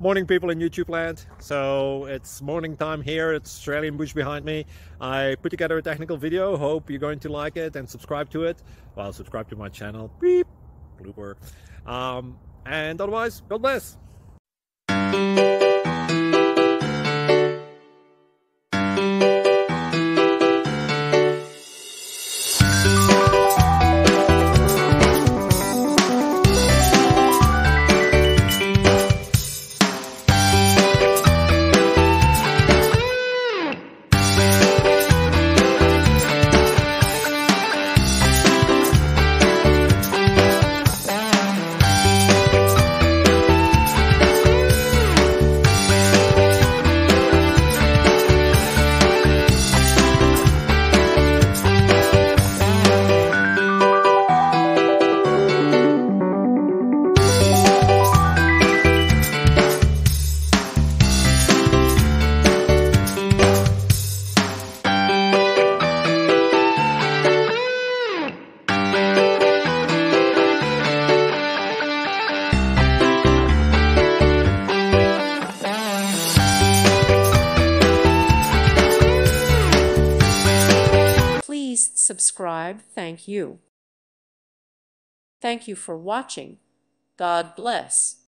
Morning, people in YouTube land. So it's morning time here. It's Australian bush behind me. I put together a technical video. Hope you're going to like it and subscribe to it. Well, subscribe to my channel. Beep. Blooper. And otherwise, God bless. Please subscribe. Thank you. Thank you for watching. God bless.